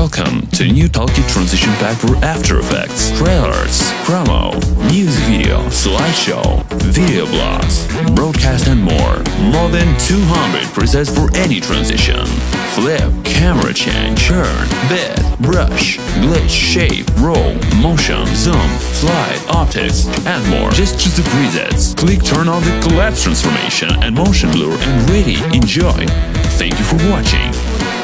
Welcome to new Talkie transition pack for After Effects, trailers, promo, music video, slideshow, video blogs, broadcast and more. More than 200 presets for any transition. Flip, camera change, churn, bed, brush, glitch, shape, roll, motion, zoom, slide, optics, and more. Just choose the presets. Click turn on the collapse transformation and motion blur and ready, enjoy. Thank you for watching.